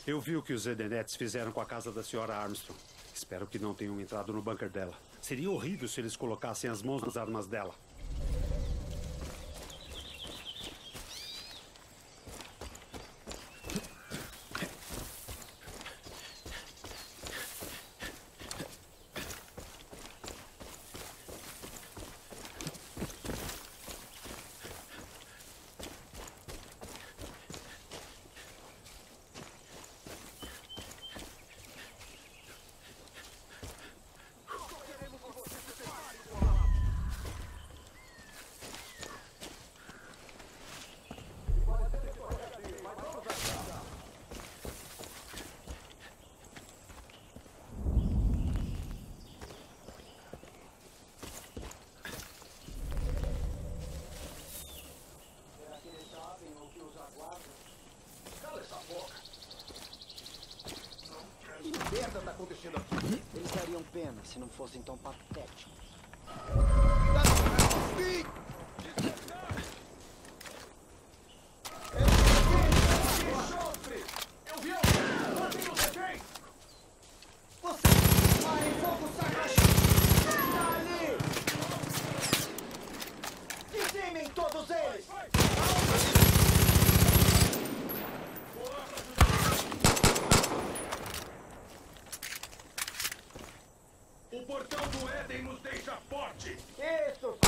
Eu vi o que os Edenetes fizeram com a casa da Sra. Armstrong. Espero que não tenham entrado no bunker dela. Seria horrível se eles colocassem as mãos nas armas dela. Eles dariam pena se não fossem tão patéticos. Eu vi o mantém o refém! Você vai em fogo sagrado! Está ali! Dizimem todos eles! O portão do Éden nos deixa forte! Isso,